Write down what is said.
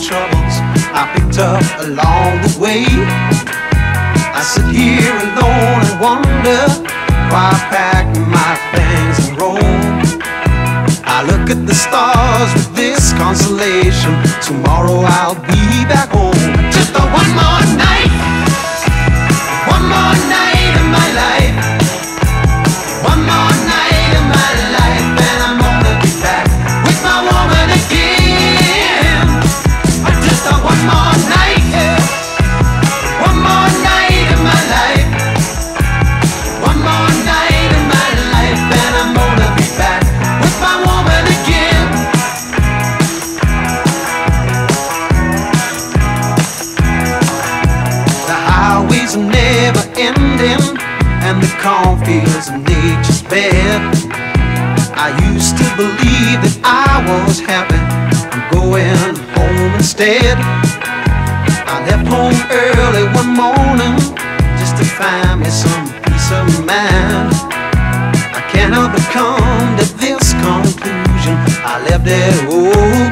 troubles I picked up along the way. I sit here alone and wonder why I pack my things and roll. I look at the stars with this consolation: tomorrow I'll be back home. Just a one more night, one more night of my life, one more night of my life, and I'm gonna be back with my woman again. Just a one more night, one more night of my life, one more night of my life, and I'm gonna be back with my woman again. The highways are never ending, and the cornfields of nature's bed. I used to believe that I was happy. I'm going home instead. I left home early one morning just to find me some peace of mind. I cannot come to this conclusion. I left it all